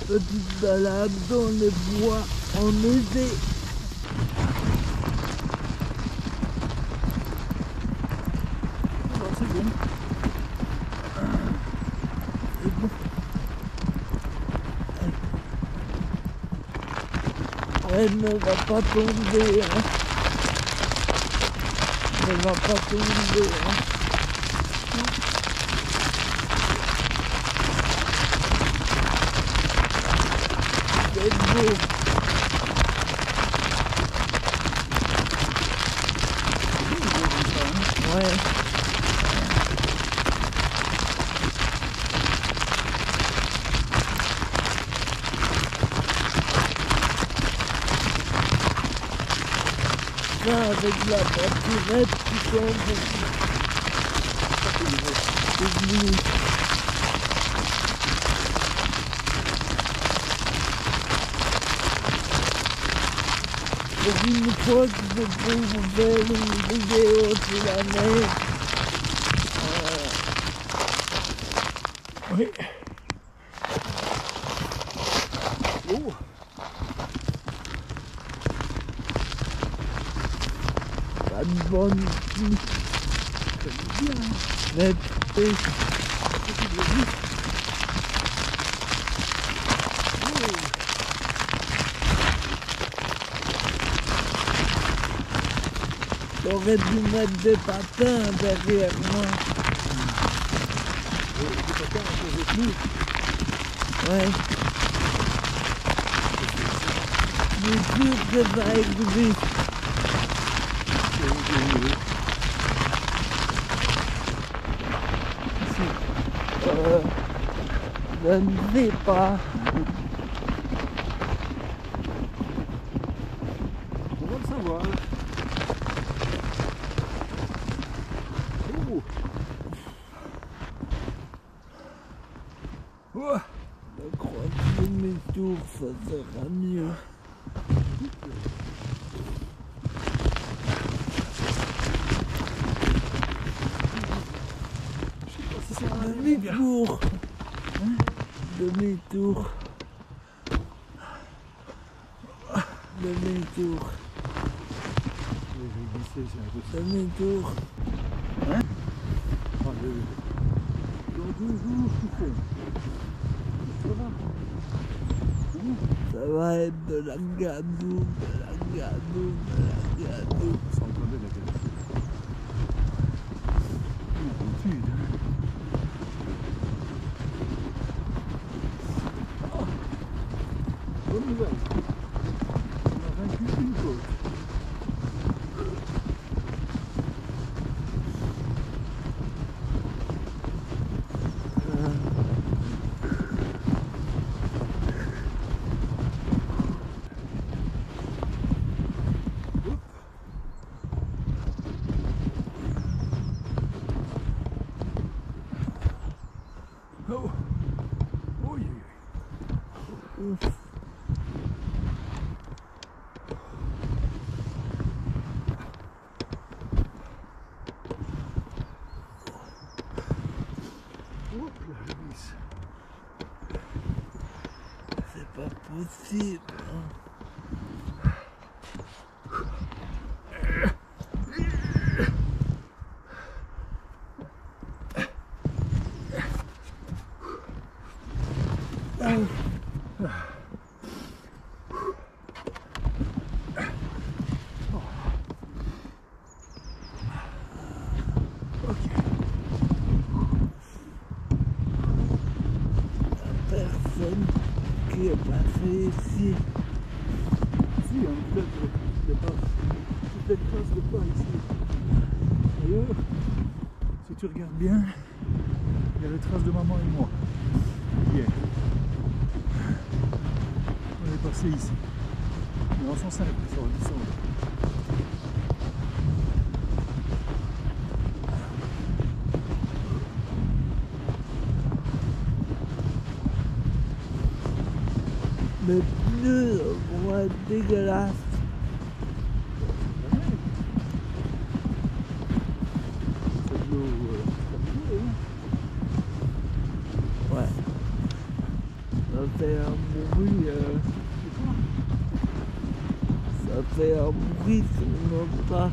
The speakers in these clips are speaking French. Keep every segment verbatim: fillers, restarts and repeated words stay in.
petite balade dans les bois en été. Alors, c'est bon. C'est bon. Elle ne va pas tomber, hein. Elle ne va pas tomber, hein. C'est beau. Ouais. Ça, avec la voiturette qui tombe. C'est bleu. Pour une fois que je peux vous faire une vidéo sur la neige. Euh... Oui. Oh. Pas de bonne ici. C'est bien. Mais oui. J'aurais dû mettre des patins derrière moi. Des patins à cause des pneus. Ouais. Je suis sûr que ça existe. Euh, je ne sais pas. On va le savoir. Oh. Oh. Je crois que demi-tour, ça sera mieux. Demi-tour. Demi-tour. Demi-tour. Demi-tour. Hein? Ah, le... Dans deux jours, tout fait. Ça va? Mmh. Ça va être de la gadoue, de la gadoue, de la gadoue. Ça entendait la gadoue. Une habitude, hein? Oh. Bonne nouvelle. On a vaincu une côte. Oh. Oh, yeah. Ouf. Hop là, je glisse. C'est pas possible, hein. Personne qui est passé ici. Si, il y a peut-être des petites traces de pas ici. D'ailleurs, si tu regardes bien, il y a les traces de maman et moi. Hier. On est passé ici. Mais en sens simple, sur le descendre. Mes pneus vont être dégueulasses. C'est de l'eau euh, stabilisée, hein. Ouais. Ça fait un bruit. Euh, ça fait un bruit sur nos pas.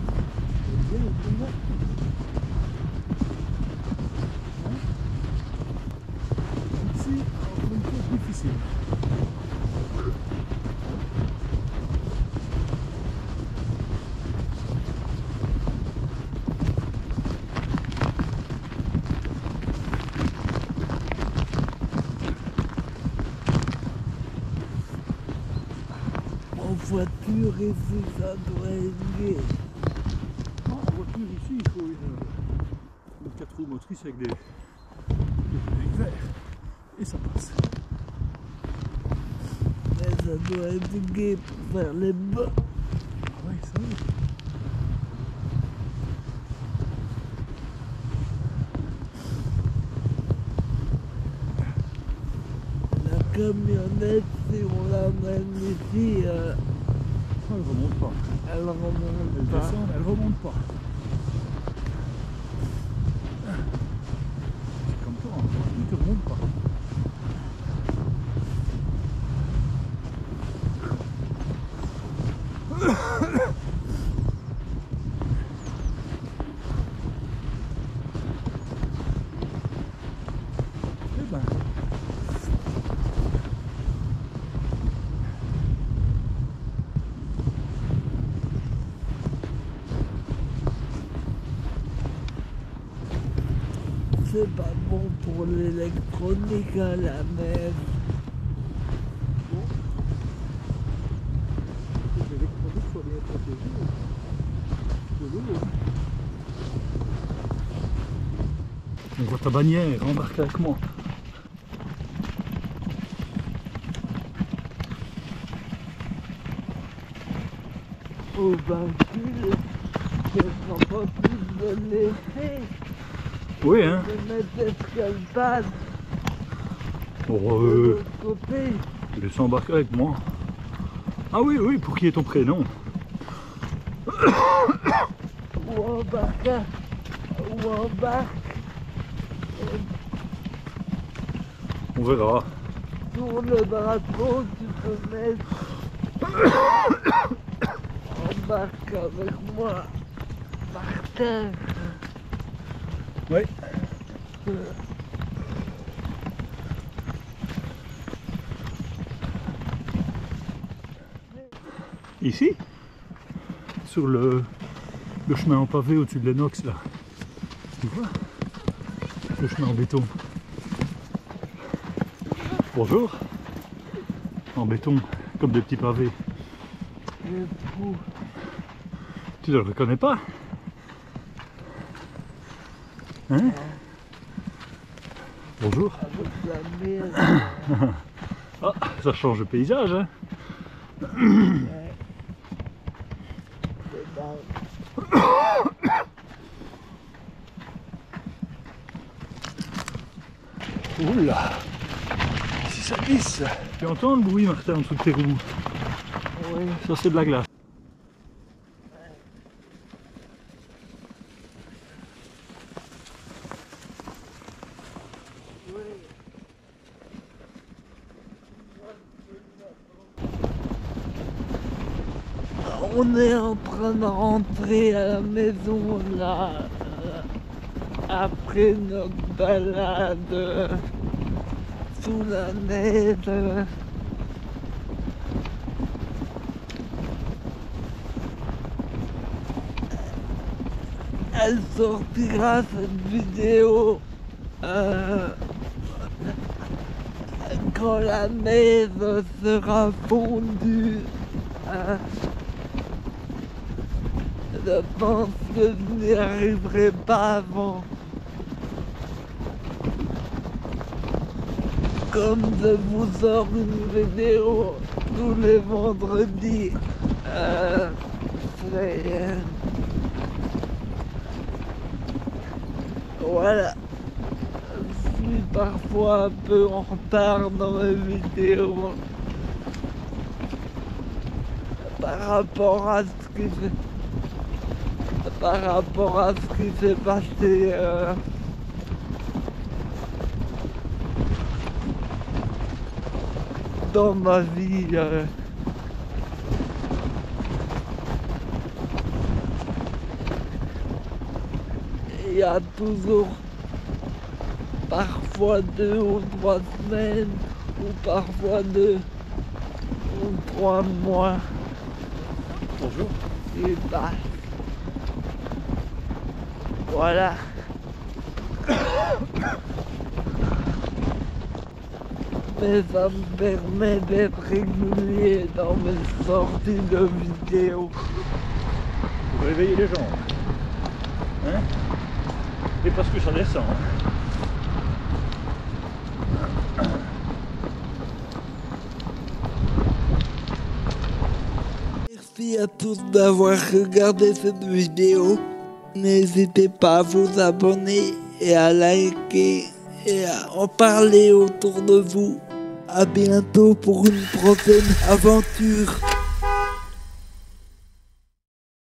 Ici, on a une chose difficile. En voiture, ici, ça doit être gai. En voiture, ici, il faut une, une quatre roues motrices avec des, des pneus verts. Et ça passe. Mais ça doit être gai pour faire les bas. Ah oui, ça oui. La camionnette, si on l'amène ici, euh, Ça, elle remonte pas. elle remonte Elle pas. descend, elle remonte pas. C'est comme toi, hein. Tu ne remontes pas. Eh ben. C'est pas bon pour l'électronique à la mer. Que l'électronique soit bien protégée de l'eau. On voit ta bannière, embarque avec moi. Au bascule, je prends pas plus de l'effet Oui, hein. de mettre escalade Pour de euh, l'autre côté. il s'embarque avec moi. Ah oui, oui, pour qui est ton prénom? Ou embarque, ou embarque On verra. sur le drapeau, tu peux mettre embarque avec moi par terre. Oui. Ici, sur le, le chemin en pavé au-dessus de l'Enox, là. Tu vois? Le chemin en béton. Bonjour. En béton, comme des petits pavés. Le trou. Tu ne le reconnais pas? Hein? Bonjour. Avec la mer. Ah, ça change de paysage, hein? Ouais. C'est dingue. Oula! Si ça glisse! Tu entends le bruit, Martin, en dessous de tes roues? Oui. Ça, c'est de la glace. On est en train de rentrer à la maison là, euh, après notre balade euh, sous la neige. euh. Elle sortira cette vidéo euh, quand la neige sera fondue. euh. Je pense que je n'y arriverai pas avant. Comme je vous sors une vidéo tous les vendredis, euh, c'est, euh, voilà. Je suis parfois un peu en retard dans mes vidéos par rapport à ce qui s'est par rapport à ce qui s'est passé euh, dans ma vie. euh, Il y a toujours parfois deux ou trois semaines ou parfois deux ou trois mois Bonjour. qui passent. Voilà. Mais ça me permet d'être régulier dans mes sorties de vidéos. Vous réveillez les gens. Hein? Et parce que ça descend. Hein? Merci à tous d'avoir regardé cette vidéo. N'hésitez pas à vous abonner et à liker et à en parler autour de vous. À bientôt pour une prochaine aventure.